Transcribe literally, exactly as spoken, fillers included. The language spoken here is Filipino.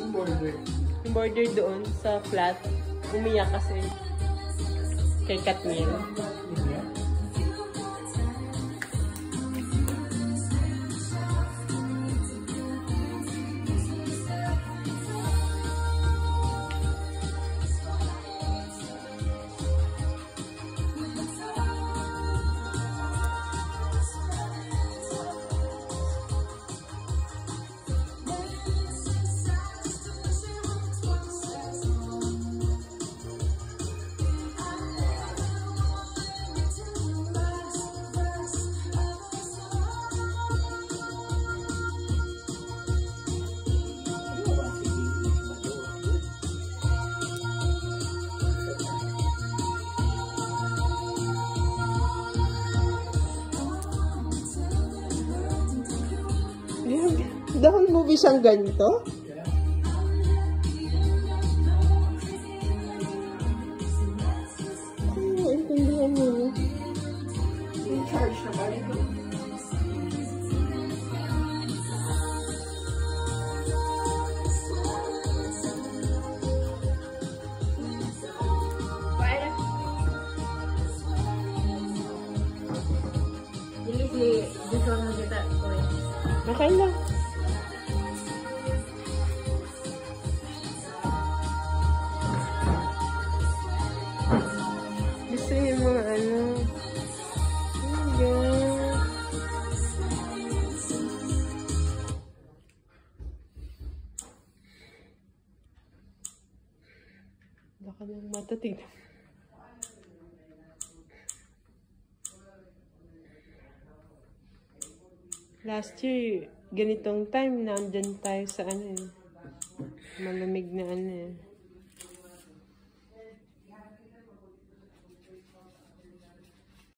Anong border? Yung border doon sa flat, umiyak kasi kay Katniel. Yeah. The whole movie siyang ganito? Ano, intindihan mo? In charge na ba ito? Jadi si Joshua kita kowe. Okay lang. Gusto niyo yung mga ano. Oh my God. Baka ng mata, tignan. Last year, ganitong time, nandyan tayo sa ano eh. Malamig na ano eh.